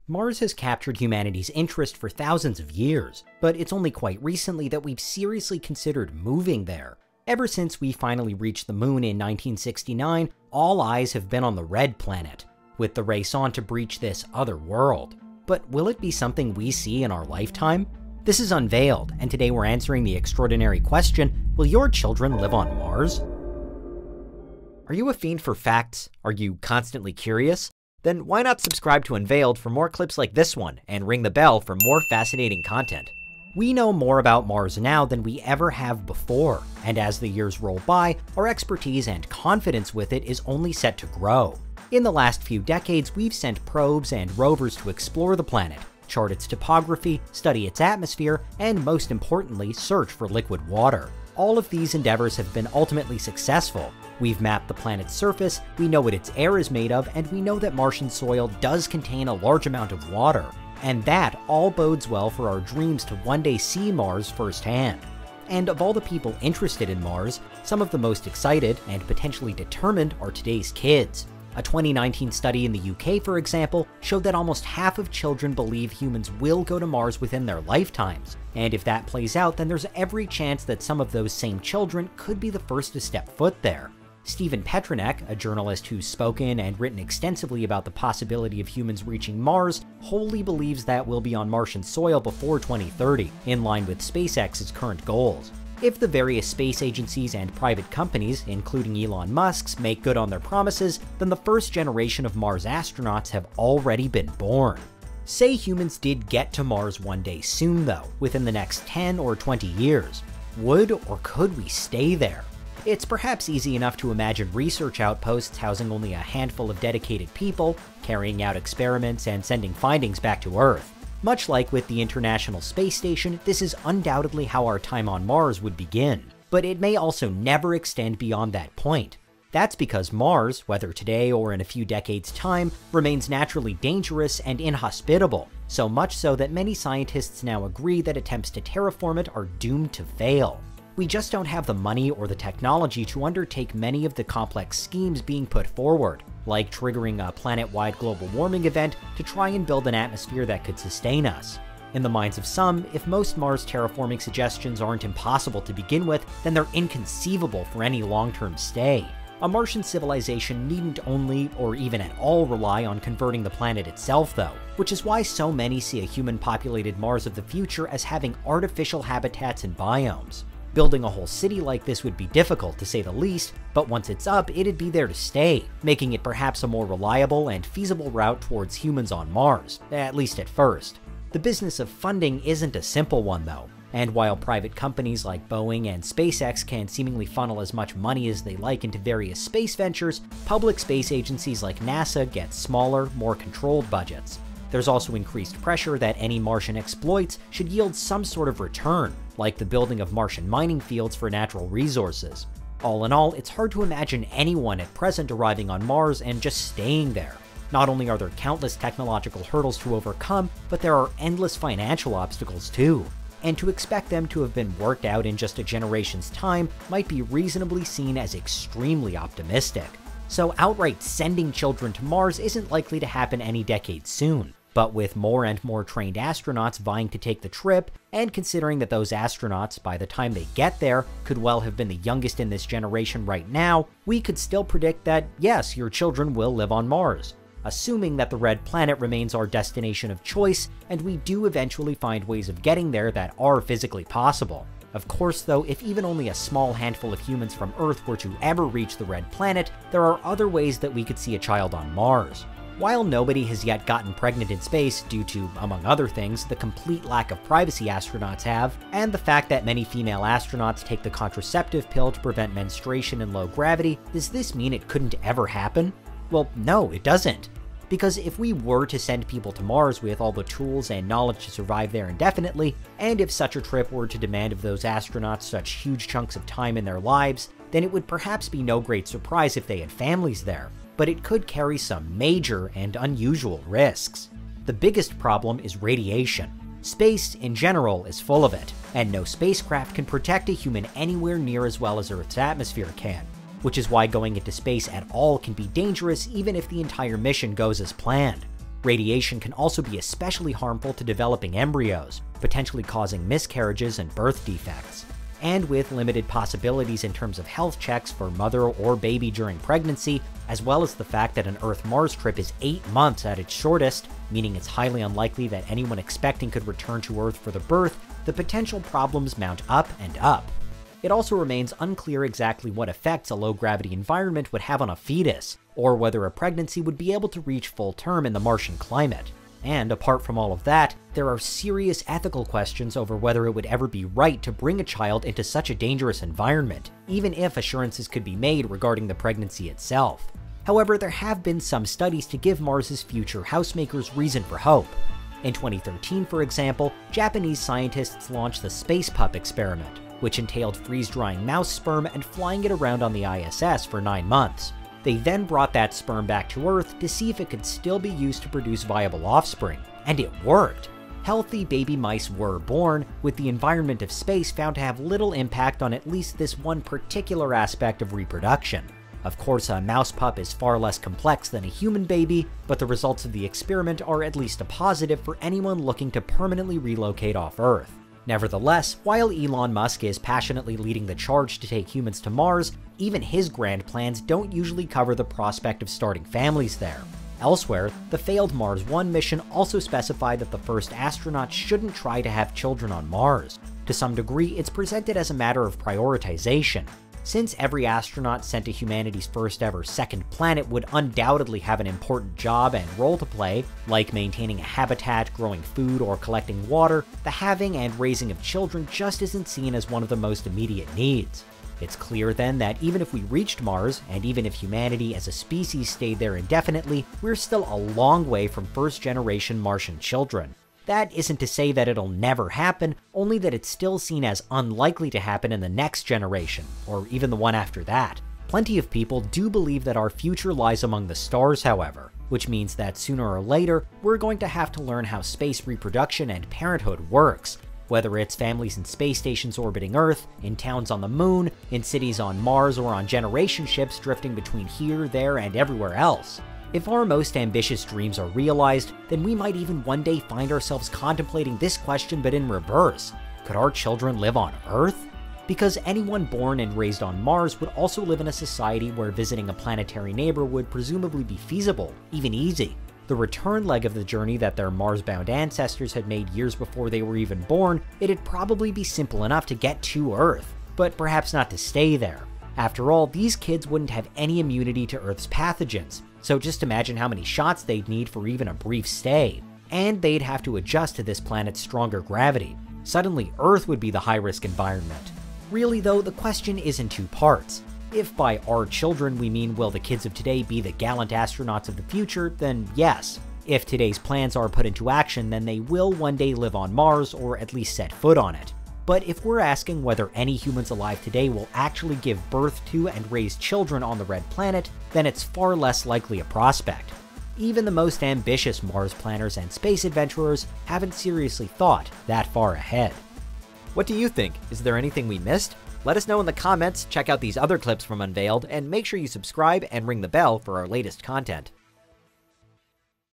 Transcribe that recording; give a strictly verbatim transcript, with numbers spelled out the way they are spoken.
Mars has captured humanity's interest for thousands of years, but it's only quite recently that we've seriously considered moving there. Ever since we finally reached the moon in nineteen sixty-nine, all eyes have been on the red planet, with the race on to breach this other world. But will it be something we see in our lifetime? This is Unveiled, and today we're answering the extraordinary question, will your children live on Mars? Are you a fiend for facts? Are you constantly curious? Then why not subscribe to Unveiled for more clips like this one, and ring the bell for more fascinating content. We know more about Mars now than we ever have before, and as the years roll by, our expertise and confidence with it is only set to grow. In the last few decades, we've sent probes and rovers to explore the planet, chart its topography, study its atmosphere, and most importantly, search for liquid water. All of these endeavors have been ultimately successful. We've mapped the planet's surface, we know what its air is made of, and we know that Martian soil does contain a large amount of water. And that all bodes well for our dreams to one day see Mars firsthand. And of all the people interested in Mars, some of the most excited and potentially determined are today's kids. A twenty nineteen study in the U K, for example, showed that almost half of children believe humans will go to Mars within their lifetimes. And if that plays out, then there's every chance that some of those same children could be the first to step foot there. Stephen Petronek, a journalist who's spoken and written extensively about the possibility of humans reaching Mars, wholly believes that we'll be on Martian soil before twenty thirty, in line with SpaceX's current goals. If the various space agencies and private companies, including Elon Musk's, make good on their promises, then the first generation of Mars astronauts have already been born. Say humans did get to Mars one day soon though, within the next ten or twenty years. Would or could we stay there? It's perhaps easy enough to imagine research outposts housing only a handful of dedicated people, carrying out experiments and sending findings back to Earth. Much like with the International Space Station, this is undoubtedly how our time on Mars would begin. But it may also never extend beyond that point. That's because Mars, whether today or in a few decades' time, remains naturally dangerous and inhospitable, so much so that many scientists now agree that attempts to terraform it are doomed to fail. We just don't have the money or the technology to undertake many of the complex schemes being put forward, like triggering a planet-wide global warming event to try and build an atmosphere that could sustain us. In the minds of some, if most Mars terraforming suggestions aren't impossible to begin with, then they're inconceivable for any long-term stay. A Martian civilization needn't only, or even at all, rely on converting the planet itself though, which is why so many see a human-populated Mars of the future as having artificial habitats and biomes. Building a whole city like this would be difficult, to say the least, but once it's up, it'd be there to stay, making it perhaps a more reliable and feasible route towards humans on Mars, at least at first. The business of funding isn't a simple one though, and while private companies like Boeing and SpaceX can seemingly funnel as much money as they like into various space ventures, public space agencies like NASA get smaller, more controlled budgets. There's also increased pressure that any Martian exploits should yield some sort of return, like the building of Martian mining fields for natural resources. All in all, it's hard to imagine anyone at present arriving on Mars and just staying there. Not only are there countless technological hurdles to overcome, but there are endless financial obstacles too. And to expect them to have been worked out in just a generation's time might be reasonably seen as extremely optimistic. So outright sending children to Mars isn't likely to happen any decade soon. But with more and more trained astronauts vying to take the trip, and considering that those astronauts, by the time they get there, could well have been the youngest in this generation right now, we could still predict that, yes, your children will live on Mars, assuming that the red planet remains our destination of choice, and we do eventually find ways of getting there that are physically possible. Of course though, if even only a small handful of humans from Earth were to ever reach the red planet, there are other ways that we could see a child on Mars. While nobody has yet gotten pregnant in space due to, among other things, the complete lack of privacy astronauts have, and the fact that many female astronauts take the contraceptive pill to prevent menstruation in low gravity, does this mean it couldn't ever happen? Well, no, it doesn't. Because if we were to send people to Mars with all the tools and knowledge to survive there indefinitely, and if such a trip were to demand of those astronauts such huge chunks of time in their lives, then it would perhaps be no great surprise if they had families there. But it could carry some major and unusual risks. The biggest problem is radiation. Space, in general, is full of it, and no spacecraft can protect a human anywhere near as well as Earth's atmosphere can, which is why going into space at all can be dangerous even if the entire mission goes as planned. Radiation can also be especially harmful to developing embryos, potentially causing miscarriages and birth defects. And with limited possibilities in terms of health checks for mother or baby during pregnancy, as well as the fact that an Earth-Mars trip is eight months at its shortest, meaning it's highly unlikely that anyone expecting could return to Earth for the birth, the potential problems mount up and up. It also remains unclear exactly what effects a low-gravity environment would have on a fetus, or whether a pregnancy would be able to reach full term in the Martian climate. And apart from all of that, there are serious ethical questions over whether it would ever be right to bring a child into such a dangerous environment, even if assurances could be made regarding the pregnancy itself. However, there have been some studies to give Mars's future housemakers reason for hope. In twenty thirteen, for example, Japanese scientists launched the Space Pup experiment, which entailed freeze-drying mouse sperm and flying it around on the I S S for nine months. They then brought that sperm back to Earth to see if it could still be used to produce viable offspring, and it worked! Healthy baby mice were born, with the environment of space found to have little impact on at least this one particular aspect of reproduction. Of course, a mouse pup is far less complex than a human baby, but the results of the experiment are at least a positive for anyone looking to permanently relocate off Earth. Nevertheless, while Elon Musk is passionately leading the charge to take humans to Mars, even his grand plans don't usually cover the prospect of starting families there. Elsewhere, the failed Mars one mission also specified that the first astronauts shouldn't try to have children on Mars. To some degree, it's presented as a matter of prioritization. Since every astronaut sent to humanity's first ever second planet would undoubtedly have an important job and role to play, like maintaining a habitat, growing food, or collecting water, the having and raising of children just isn't seen as one of the most immediate needs. It's clear then that even if we reached Mars, and even if humanity as a species stayed there indefinitely, we're still a long way from first-generation Martian children. That isn't to say that it'll never happen, only that it's still seen as unlikely to happen in the next generation, or even the one after that. Plenty of people do believe that our future lies among the stars, however, which means that sooner or later, we're going to have to learn how space reproduction and parenthood works, whether it's families in space stations orbiting Earth, in towns on the moon, in cities on Mars, or on generation ships drifting between here, there, and everywhere else. If our most ambitious dreams are realized, then we might even one day find ourselves contemplating this question but in reverse. Could our children live on Earth? Because anyone born and raised on Mars would also live in a society where visiting a planetary neighbor would presumably be feasible, even easy. The return leg of the journey that their Mars-bound ancestors had made years before they were even born, it'd probably be simple enough to get to Earth, but perhaps not to stay there. After all, these kids wouldn't have any immunity to Earth's pathogens, so just imagine how many shots they'd need for even a brief stay. And they'd have to adjust to this planet's stronger gravity. Suddenly, Earth would be the high-risk environment. Really though, the question is in two parts. If by our children we mean will the kids of today be the gallant astronauts of the future, then yes. If today's plans are put into action, then they will one day live on Mars, or at least set foot on it. But if we're asking whether any humans alive today will actually give birth to and raise children on the Red Planet, then it's far less likely a prospect. Even the most ambitious Mars planners and space adventurers haven't seriously thought that far ahead. What do you think? Is there anything we missed? Let us know in the comments, check out these other clips from Unveiled, and make sure you subscribe and ring the bell for our latest content.